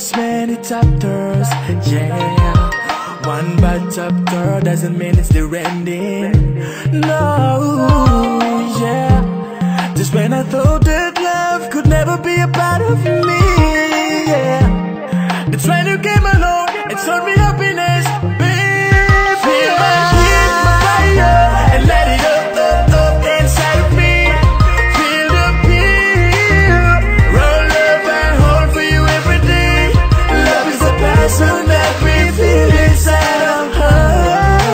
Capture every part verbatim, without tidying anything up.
there's many chapters, yeah. One bad chapter doesn't mean it's the ending. No, yeah. Just when I thought that love could never be a part of me, yeah. That's when you came along and showed me happiness, baby. Feel my heat, my fire, and let it up, up, up inside of me. Feel the pure, raw love I hold for you every day. Love is the passion that we feel inside of her,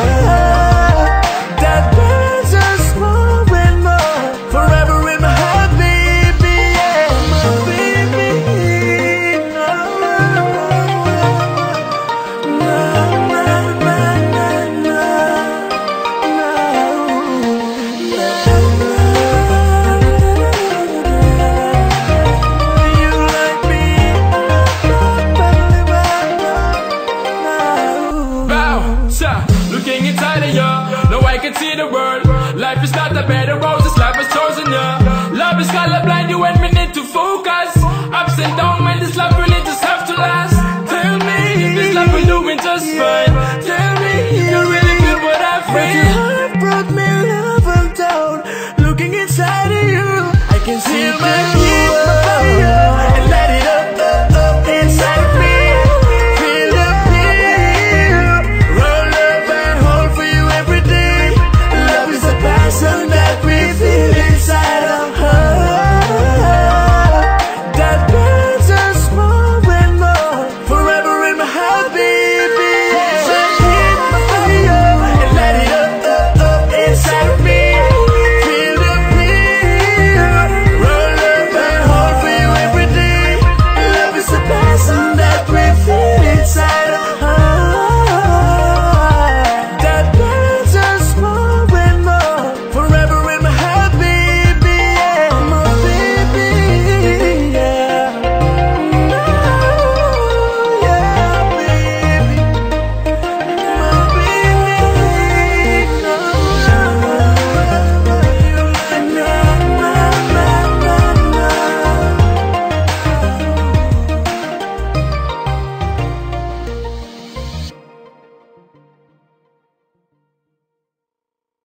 that burns us more and more, forever in my heart, baby, yeah, my baby. No, no, no, no, no, no, you like me. Bow, sir, looking inside of you, now I can see the world. Life is not a bed of roses, life has chosen you. Love is colorblind, you and me need to focus. Ups and downs, when this love really just have to last. Tell me, if this love we're doing just fine. Tell me, if you really feel what I But your feel. heart brought me love and down. Looking inside of you, I can see my